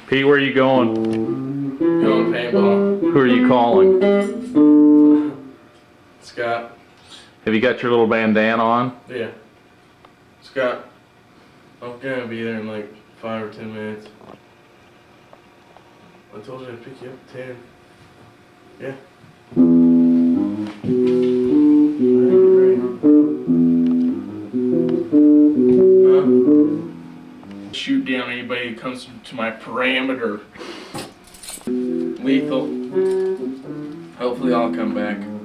Pete, where are you going? Going paintball. Who are you calling? Scott. Have you got your little bandana on? Yeah. Scott. I'm gonna be there in like 5 or 10 minutes. I told you I'd pick you up at 10. Yeah. Shoot down anybody who comes to my parameter. Lethal. Hopefully I'll come back.